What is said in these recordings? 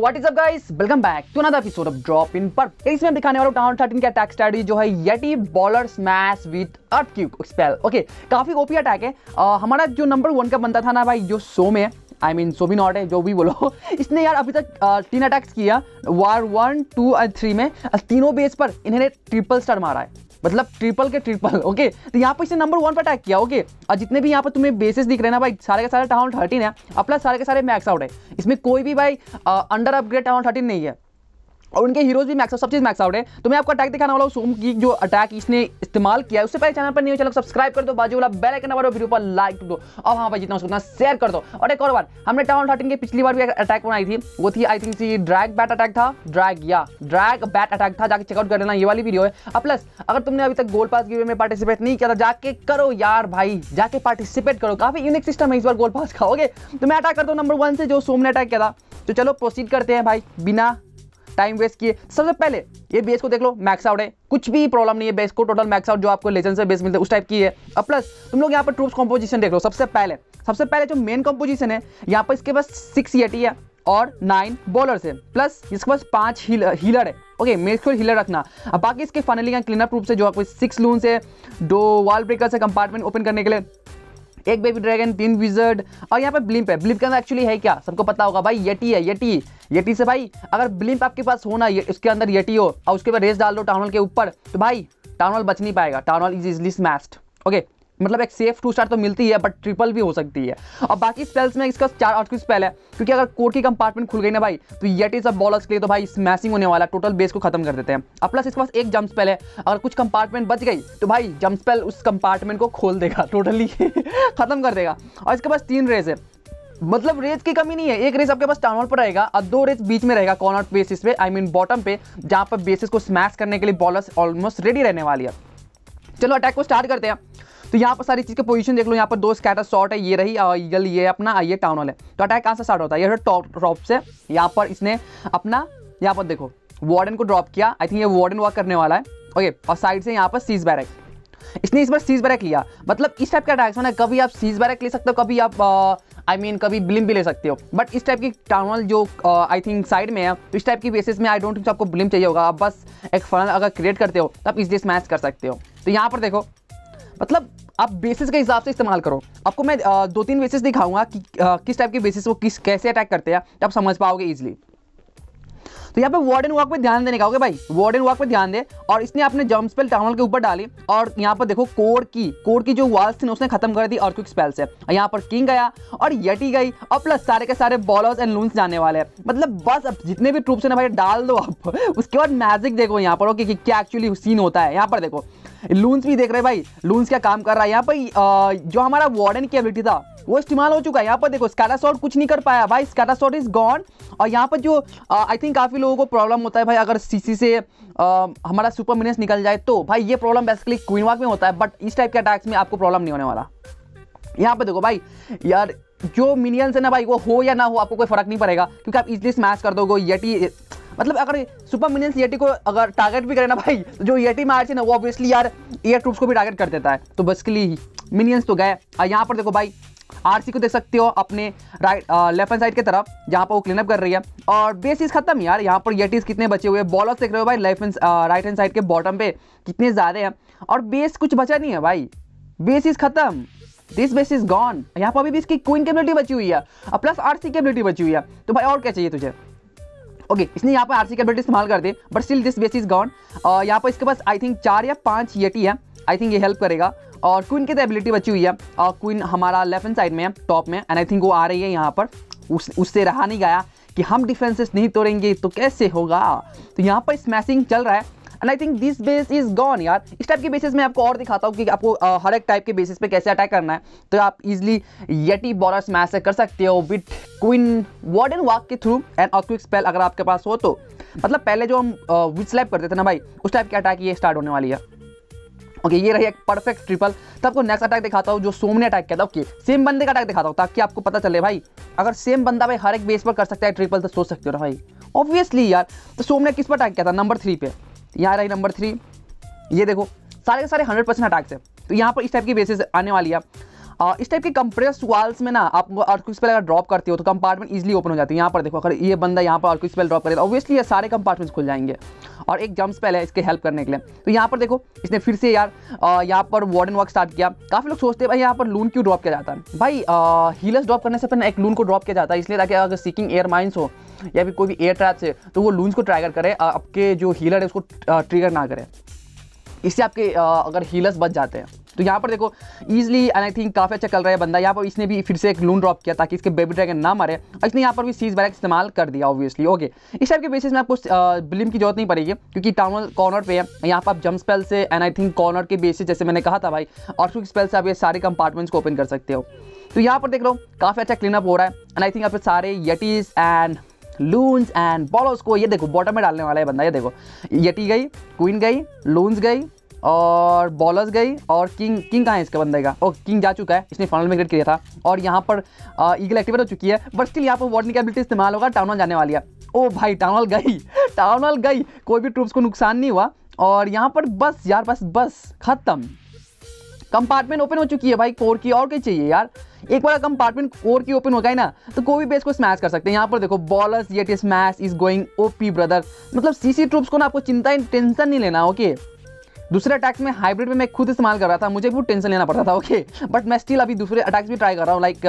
What is up guys, welcome back to another episode of drop in पर। इसमें हम दिखाने वाला हूं टाउन 13 का अटैक स्ट्रेटजी जो है yeti bowler smash with earthquake spell. Okay, काफी ओपी अटैक है। हमारा जो नंबर 1 का बंदा था ना भाई, जो सोम है, आई मीन सोमी नॉट है, जो भी बोलो, इसने यार अभी तक 3 अटैक्स किया वार 1, 2 और 3 में। तीनों बेस पर इन्होंने ट्रिपल स्टार मारा है, मतलब ट्रिपल के ट्रिपल। ओके, तो यहाँ पर इसने नंबर 1 पर अटैक किया। ओके, और जितने भी यहाँ पर तुम्हें बेसिस दिख रहे हैं ना भाई, सारे के सारे टाउन 13 है और प्लस सारे के सारे मैक्स आउट है। इसमें कोई भी भाई अंडर अपग्रेड टाउन 13 नहीं है और उनके हीरोज भी मैक्स आउट, सब चीज मैक्स आउट है। तो मैं आपको अटैक दिखाने वाला हूँ सोम की, जो अटैक इसने इस्तेमाल किया है। उससे पहले चैनल पर नहीं हो, चैनल सब्सक्राइब कर दो, बाजू वाला बेल आइकन दबा दो, वीडियो पर लाइक कर दो और हाँ भाई जितना उतना शेयर कर दो। और एक और बार, हमने टाउन 13 की पिछली बार भी अटैक बनाई थी, वो थी I think drag bat attack था, ड्रैग बैट अटैक था, जाके चेकआउट कर लेना, ये वाली वीडियो है। और प्लस अगर तुमने अभी तक गोल्ड पास गिवे में पार्टिसिपेट नहीं किया था, जाके करो यार भाई, जाके पार्टिसिपेट करो, काफी यूनिक सिस्टम है इस बार गोल्ड पास का। ओके, तो मैं अटैक करता हूँ नंबर 1 से, जो सोम ने अटैक किया था। तो चलो प्रोसीड करते हैं भाई, बिना टाइम वेस्ट किए। सबसे पहले ये बेस को देख लो, मैक्स आउट है, कुछ भी प्रॉब्लम नहीं है, बेस को टोटल मैक्स आउट जो आपको लेजेंड से बेस मिलते हैं उस टाइप की है। और प्लस तुम लोग यहाँ पर ट्रूप्स कंपोजिशन देख लो। सबसे पहले जो मेन कंपोजिशन है, यहाँ पर इसके पास 6 येटी है और 9 बॉलर्स है, प्लस इसके पास 5 हीलर है। ओके, मेक श्योर हीलर रखना। अब बाकी इसके फाइनली क्लीनअप ट्रूप्स है, जो आपको 6 लून्स है, 2 वॉल ब्रेकर्स है कंपार्टमेंट ओपन करने के लिए, 1 बेबी ड्रैगन, 3 विजर्ड और यहाँ पे ब्लिम्प है। ब्लिम्प के अंदर एक्चुअली है क्या, सबको पता होगा भाई, येटी है। येटी से भाई अगर ब्लिम्प आपके पास हो ना, उसके अंदर येटी हो और उसके बाद रेस डाल दो टाउनल के ऊपर, तो भाई टाउनल बच नहीं पाएगा, town hall is easily smashed. Okay, मतलब एक सेफ 2 स्टार तो मिलती है, बट ट्रिपल भी हो सकती है। और बाकी स्पेल्स में इसका 4 अर्थक्वेक स्पेल है, क्योंकि अगर कोर की कंपार्टमेंट खुल गई ना भाई, तो येटी सब बॉलर्स के लिए तो भाई स्मैशिंग होने वाला, टोटल बेस को खत्म कर देते हैं। और प्लस इसके पास एक जंप स्पेल है, अगर कुछ कंपार्टमेंट बच गई तो भाई जंप स्पेल उस कंपार्टमेंट को खोल देगा, टोटली खत्म कर देगा। और इसके पास 3 रेस है, मतलब रेस की कमी नहीं है। एक रेस आपके पास टाउन पर रहेगा और 2 रेस बीच में रहेगा कॉर्नर बेसिस पे, आई मीन बॉटम पे, जहां पर बेसिस को स्मैश करने के लिए बॉलर्स ऑलमोस्ट रेडी रहने वाली है। चलो अटैक को स्टार्ट करते हैं। तो यहाँ पर सारी चीज़ की पोजीशन देख लो, यहाँ पर 2 स्कैटर शॉट है, ये रही, और ये अपना ये टाउन हॉल है। तो अटैक कहाँ से स्टार्ट होता है, ये टॉप से। यहाँ पर इसने अपना, यहाँ पर देखो वार्डन को ड्रॉप किया, आई थिंक ये वार्डन वॉक करने वाला है। ओके, और साइड से यहाँ पर सीज बैरक, इसने इस बार सीज बैरक लिया। मतलब इस टाइप का अटैक्स है ना, कभी आप सीज बैरक ले सकते हो, कभी आप कभी ब्लिम्प भी ले सकते हो। बट इस टाइप की टाउन हॉल जो आई थिंक साइड में है, तो इस टाइप की बेसिस में आई डोंट थिंक आपको ब्लिम्प चाहिए होगा। आप बस एक फनल अगर क्रिएट करते हो तो आप इजली स्मैश कर सकते हो। तो यहाँ पर देखो, मतलब आप बेसिस के हिसाब से इस्तेमाल करो। आपको मैं 2-3 बेसिस दिखाऊंगा कि किस टाइप के बेसिस वो कैसे अटैक करते हैं, तो आप समझ पाओगे इजीली। तो यहाँ पे वार्डन वॉक पे ध्यान देने का। ओके भाई, वार्डन वॉक पे ध्यान दे। और इसने अपने जंप स्पेल टाउनल के ऊपर डाली, और यहाँ पर देखो कोर की जो वॉल्स थी उसने खत्म कर दी अर्थक्वेक स्पेल से। यहाँ पर किंग गया और येटी गई, और प्लस सारे के सारे बॉलर्स एंड लून्स जाने वाले हैं। मतलब बस अब जितने भी ट्रूप्स है ना भाई, डाल दो आप। उसके बाद मैजिक देखो यहाँ पर, ओके, कि क्या एक्चुअली सीन होता है। यहाँ पर देखो लून्स भी देख रहे भाई, लून्स क्या काम कर रहा है। यहाँ पर जो हमारा वार्डन की एबिलिटी था वो इस्तेमाल हो चुका है। यहाँ पर देखो स्कैटर शॉट कुछ नहीं कर पाया भाई, स्कैटर शॉट इज गॉन। और यहाँ पर जो आई थिंक काफ़ी लोगों को प्रॉब्लम होता है भाई, अगर सीसी से हमारा सुपर मिनियंस निकल जाए, तो भाई ये प्रॉब्लम बेसिकली क्वीन वॉक में होता है, बट इस टाइप के अटैक्स में आपको प्रॉब्लम नहीं होने वाला। यहाँ पर देखो भाई, यार जो मिनियंस है ना भाई, वो हो या ना हो आपको कोई फर्क नहीं पड़ेगा, क्योंकि आप इजली स्मैश कर दोगे। येटी मतलब अगर सुपर मिनियंस येटी को अगर टारगेट भी करे ना भाई, तो जो येटी मार्च है ना, वो ऑब्वियसली यार एयर ट्रूप्स को भी टारगेट कर देता है। तो बेसिकली मिनियंस तो गए। और यहाँ पर देखो भाई, आरसी को देख सकते हो अपने राइट लेफ्ट हैंड साइड की तरफ, जहाँ पर वो क्लीनअप कर रही है। और बेसिस खत्म यार, यहाँ पर येटीज कितने बचे हुए हैं, बॉलर्स देख रहे हो भाई, राइट हैंड साइड के बॉटम पे कितने ज़्यादा हैं, और बेस कुछ बचा नहीं है भाई, बेसिस खत्म, दिस बेस इज गॉन। यहाँ पर अभी भी इसकी क्वीन की एबिलिटी बची हुई है और प्लस आरसी की एबिलिटी बची हुई है। तो भाई और क्या चाहिए तुझे। ओके, इसने यहाँ पर आरसी की एबिलिटी इस्तेमाल कर दी, but still this base is gone. यहाँ पर इसके पास आई थिंक 4 या 5 येटी है, आई थिंक ये हेल्प करेगा। और क्वीन की तो एबिलिटी बची हुई है, और क्वीन हमारा लेफ्ट हैंड साइड में है, टॉप में, एंड आई थिंक वो आ रही है यहाँ पर। उससे रहा नहीं गया कि हम डिफेंसेस नहीं तोड़ेंगे तो कैसे होगा। तो यहाँ पर स्मैशिंग चल रहा है, and I think this base is gone यार। इस टाइप के बेसिस में आपको और दिखाता हूँ कि आपको हर एक टाइप के बेसिस पे कैसे अटैक करना है। तो आप इजीली येटी बॉलर स्मैश कर सकते हो विद क्वीन वार्डन वॉक के थ्रू एंड अर्थक्वेक स्पेल अगर आपके पास हो तो। मतलब पहले जो हम विद स्लैप करते थे ना भाई, उस टाइप की अटैक ये स्टार्ट होने वाली है। ओके, ये रही एक परफेक्ट ट्रिपल। तब आपको नेक्स्ट अटैक दिखाता हूँ जो सोम ने अटैक किया था। ओके, सेम बंदे का अटैक दिखाता हूँ ताकि आपको पता चले भाई, अगर सेम बंदा भाई हर एक बेस पर कर सकता है ट्रिपल, तो सोच सकते हो ना भाई, ऑब्वियसली यार। तो सोम ने किस पर अटैक किया था, नंबर 3 पे। यहाँ रही नंबर 3, ये देखो सारे के सारे 100% अटैक्स है। तो यहाँ पर इस टाइप की बेसिस आने वाली है। इस टाइप के कंप्रेस्ड वाल्स में ना आप अर्थक्वेक स्पेल अगर ड्रॉप करते हो तो कंपार्टमेंट इजीली ओपन हो जाती है। यहाँ पर देखो, अगर ये बंदा यहाँ पर अर्थक्वेक स्पेल ड्रॉप करेगा ऑब्वियसली ये सारे कंपार्टमेंट्स खुल जाएंगे। और एक जंप स्पेल है इसके हेल्प करने के लिए। तो यहाँ पर देखो इसने फिर से यार यहाँ पर वार्डन वर्क स्टार्ट किया। काफ़ी लोग सोचते हैं भाई यहाँ पर लून क्यों ड्रॉप किया जाता है। भाई हीलर्स ड्रॉप करने से पहले एक लून को ड्रॉप किया जाता है, इसलिए ताकि अगर सीकिंग एयर माइंस हो या फिर कोई भी एयर ट्रैप्स है तो वो लून्स को ट्राइगर करे, आपके जो हीलर है उसको ट्रिगर ना करे। इससे आपके अगर हीलर्स बच जाते हैं। तो यहाँ पर देखो इजीली एंड आई थिंक काफ़ी अच्छा चल रहा है बंदा। यहाँ पर इसने भी फिर से एक लून ड्रॉप किया ताकि इसके बेबी ड्रैगन ना मरे, और इसने यहाँ पर भी सीज बैरक इस्तेमाल कर दिया ऑब्वियसली। ओके, इस टाइप के बेसिस में आपको ब्लिम की जरूरत नहीं पड़ेगी क्योंकि टाउन कॉर्नर पे है। यहाँ पर आप जंप स्पेल से एंड आई थिंक कॉर्नर के बेसिस जैसे मैंने कहा था भाई, अर्थक्वेक स्पेल से आप ये सारे कंपार्टमेंट्स को ओपन कर सकते हो। तो यहाँ पर देख लो काफ़ी अच्छा क्लीन अप हो रहा है एंड आई थिंक आप सारे येटीज एंड लून्स एंड बॉलोस को ये देखो बॉटम में डालने वाला है बंदा। ये देखो येटी गई, क्वीन गई, लून्स गई और बॉलर्स गई, और किंग कहाँ है इसका बंदे का? और किंग जा चुका है, इसने फाइनल में क्रिएट किया था। और यहाँ पर ईगल एक्टिवेट हो चुकी है, बट स्टिल यहाँ पर वार्डनिंग की एबिलिटी इस्तेमाल होगा, टाउन हॉल जाने वाली है। ओ भाई टाउन हॉल गई, टाउन हॉल गई, कोई भी ट्रूप्स को नुकसान नहीं हुआ। और यहाँ पर बस यार बस खत्म, कंपार्टमेंट ओपन हो चुकी है भाई कोर की। और क्या चाहिए यार, एक बार कंपार्टमेंट कोर की ओपन हो गई ना तो कोई भी बेस को स्मैश कर सकते हैं। यहाँ पर देखो bowlers yeti smash is going OP brother. मतलब सीसी ट्रूप्स को ना आपको चिंता टेंशन नहीं लेना। ओके, दूसरे अटैक्स में हाइब्रिड में मैं खुद इस्तेमाल कर रहा था, मुझे भी टेंशन लेना पड़ता था। ओके, बट मैं स्टिल अभी दूसरे अटैक्स भी ट्राई कर रहा हूँ, like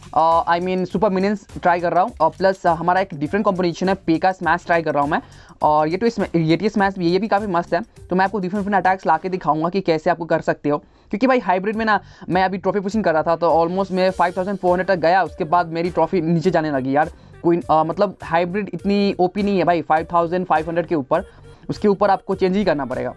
I mean super minions try कर रहा हूँ, और प्लस हमारा एक डिफरेंट कॉम्बिनेशन है पे का स्मैश ट्राई कर रहा हूँ मैं, और ये स्मैश भी, ये भी काफ़ी मस्त है। तो मैं आपको डिफरेंट अटैक्स ला के दिखाऊंगा कि कैसे आपको कर सकते हो। क्योंकि भाई हाइब्रिड में ना मैं अभी ट्रॉफी पुशिंग कर रहा था तो ऑलमोस्ट मैं 5400 तक गया, उसके बाद मेरी ट्रॉफी नीचे जाने लगी यार। कोई मतलब हाइब्रिड इतनी ओपी नहीं है भाई 5500 के ऊपर, उसके ऊपर आपको चेंज ही करना पड़ेगा।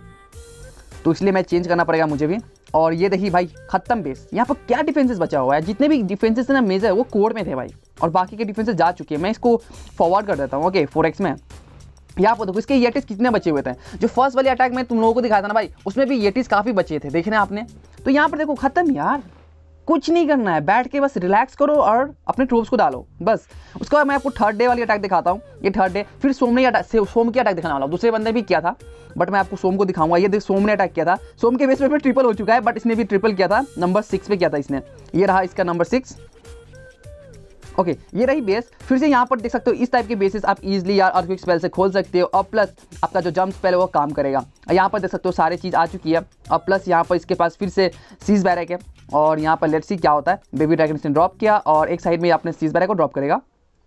तो इसलिए मैं चेंज करना पड़ेगा मुझे भी। और ये देखिए भाई खत्म बेस। यहाँ पर क्या डिफेंसेस बचा हुआ है, जितने भी डिफेंसेस ना मेजर वो कोर में थे भाई, और बाकी के डिफेंसेस जा चुके हैं। मैं इसको फॉरवर्ड कर देता हूँ। ओके 4x में यहाँ पर देखो इसके येटिस कितने बचे हुए थे। जो फर्स्ट वाले अटैक में तुम लोगों को दिखाया था ना भाई, उसमें भी येटिस काफ़ी बचे थे, देखना आपने। तो यहाँ पर देखो खत्म यार, कुछ नहीं करना है, बैठ के बस रिलैक्स करो और अपने ट्रूप्स को डालो बस। उसके बाद मैं आपको थर्ड डे वाली अटैक दिखाता हूँ। ये थर्ड डे फिर सोम की अटैक दिखाने वाला हूँ। दूसरे बंदे भी किया था बट मैं आपको सोम को दिखाऊंगा। ये देख सोम ने अटैक किया था, सोम के बेस पे ट्रिपल हो चुका है, बट इसने भी ट्रिपल किया था, नंबर 6 पे किया था इसने। ये रहा इसका नंबर 6। ओके, ये रही बेस। फिर से यहाँ पर देख सकते हो इस टाइप के बेसिस आप इजीली यार अर्थक्वेक स्पेल से खोल सकते हो, और प्लस आपका जो जंप स्पेल है वो काम करेगा। यहाँ पर देख सकते हो सारी चीज़ आ चुकी है, और प्लस यहाँ पर इसके पास फिर से सीज बैरक है। और यहाँ पर लेट्स सी क्या होता है। बेबी ड्रैगन ने ड्रॉप किया और एक साइड में आपने सीज बैरक को ड्रॉप करेगा,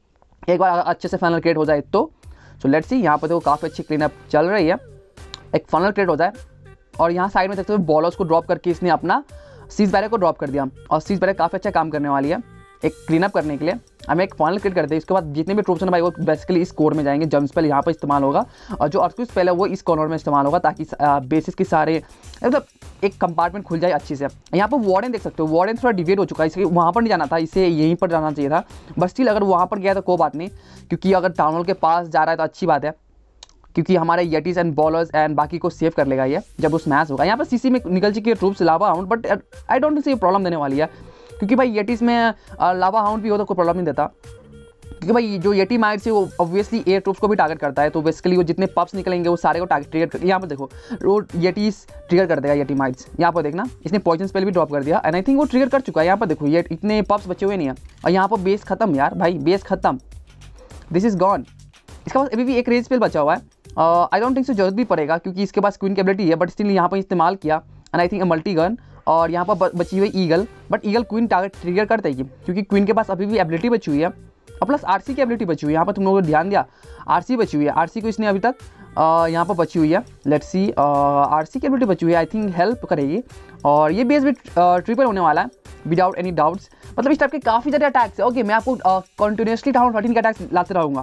एक बार अच्छे से फाइनल क्रिएट हो जाए तो। सो लेट्स सी, यहाँ पर देखो काफ़ी अच्छी क्लीन अप चल रही है, एक फाइनल क्रिएट हो जाए। और यहाँ साइड में देखते हो बॉलर्स को ड्रॉप करके इसने अपना सीज बैरक को ड्रॉप कर दिया, और सीज बैरक काफ़ी अच्छा काम करने वाली है एक क्लीन अप करने के लिए। हमें एक फाइनल क्रिएट करते हैं। इसके बाद जितने भी ट्रूप्स हैं भाई वो बेसिकली इस कोर में जाएंगे। जंप स्पेल यहाँ पर इस्तेमाल होगा, और जो अर्थक्वेक स्पेल है वो इस कॉर्नर में इस्तेमाल होगा, ताकि बेसिस के सारे मतलब एक कंपार्टमेंट खुल जाए अच्छे से। यहाँ पर वार्डन देख सकते हो, वार्डन थोड़ा डिवेट हो चुका है, इसके वहाँ पर नहीं जाना था, इसे यहीं पर जाना चाहिए था। बट स्टिल अगर वहाँ पर गया तो कोई बात नहीं, क्योंकि अगर टाउन हॉल के पास जा रहा है तो अच्छी बात है, क्योंकि हमारे येटीज एंड बॉलर्स एंड बाकी को सेव कर लेगा ये जब उस मैच होगा। यहाँ पर सीसी में निकल चुकी है troops lava hound, but I don't think ये प्रॉब्लम देने वाली है, क्योंकि भाई येटीज में लावा हाउंड भी हो तो कोई प्रॉब्लम नहीं देता। क्योंकि भाई जो येटी माइट्स है वो ऑब्वियसली एयर ट्रूप्स को भी टारगेट करता है, तो बेसिकली वो जितने पप्स निकलेंगे वो सारे को टारगेट ट्रिगर कर। यहाँ पर देखो वो येटीज ट्रिगर कर देगा, येटी माइट्स। यहाँ पर देखना इसने पॉइजन स्पेल भी ड्रॉप कर दिया, एंड आई थिंक वो ट्रिगर कर चुका है। यहाँ पर देखो ये इतने पप्स बचे हुए नहीं है, और यहाँ पर बेस खत्म यार भाई, बेस खत्म, दिस इज गॉन। इसके पास अभी भी एक रेज स्पेल बचा हुआ है, आई डोंट थिंक सो जरूरत भी पड़ेगा क्योंकि इसके पास क्वीन की एबिलिटी है, बट स्टिल यहाँ पर इस्तेमाल किया, and I think multi gun. और यहाँ पर बची हुई eagle, but eagle queen target trigger कर देगी क्योंकि क्वीन के पास अभी भी एबिलिटी बची हुई है, और प्लस आरसी की एबिलिटी बची हुई है। यहाँ पर तुम लोगों ने ध्यान दिया, आरसी बची हुई है, आरसी को इसने अभी तक यहाँ पर बची हुई है। लेट्स सी, आरसी की एबिलिटी बची हुई है, आई थिंक हेल्प करेगी। और ये बेस भी ट्रिपल होने वाला है विदाउट एनी डाउट्स। मतलब इस टाइप के काफ़ी सारे अटैक्स है। ओके, मैं आपको कंटिन्यूसली टाउन 13 के अटैक्स लाते रहूँगा,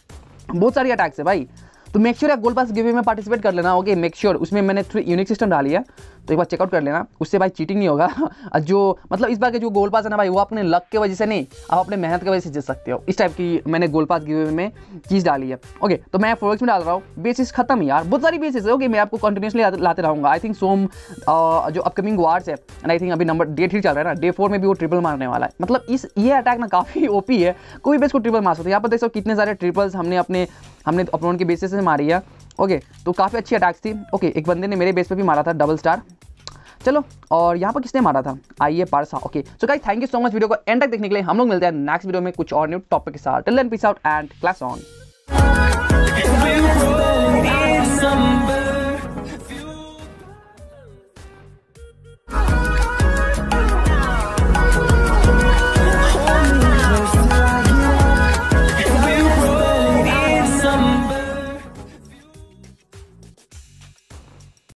बहुत सारी अटैक्स है भाई। तो make sure gold pass give में पार्टिसिपेट कर लेना। ओके, मेक श्योर उसमें मैंने 3 यूनिक सिस्टम डाली है, तो एक बार चेकआउट कर लेना, उससे भाई चीटिंग नहीं होगा। जो मतलब इस बार के जो गोल्ड पास है ना भाई, वो अपने लक के वजह से नहीं, आप अपने मेहनत की वजह से जीत सकते हो। इस टाइप की मैंने गोल्ड पास गिव में चीज़ डाली है। ओके, तो मैं 4x में डाल रहा हूँ। बेसिस खत्म यार, बहुत सारी बेसिस है। ओके, मैं आपको कंटिन्यूसली लाते रहूँगा। आई थिंक सोम जो अपकमिंग वार्स है, एंड आई थिंक अभी नंबर डे 3 चल रहा है ना, डे 4 में भी वो ट्रिपल मारने वाला है। मतलब ये अटैक ना काफ़ी ओपी है, कोई बेस को ट्रिपल मार सकते हैं। यहाँ पर देख सकते हो कितने सारे ट्रिपल्स हमने अपोनेंट के बेसिस से मारी है। ओके, तो काफ़ी अच्छी अटैक्स थी। ओके, एक बंदे ने मेरे बेस पे भी मारा था डबल स्टार, चलो, और यहाँ पर किसने मारा था, आइए Parsa. Okay so guys, thank you so much video को एंड तक देखने के लिए। हम लोग मिलते हैं नेक्स्ट वीडियो में कुछ और न्यू टॉपिक के साथ। Till then peace out and class on.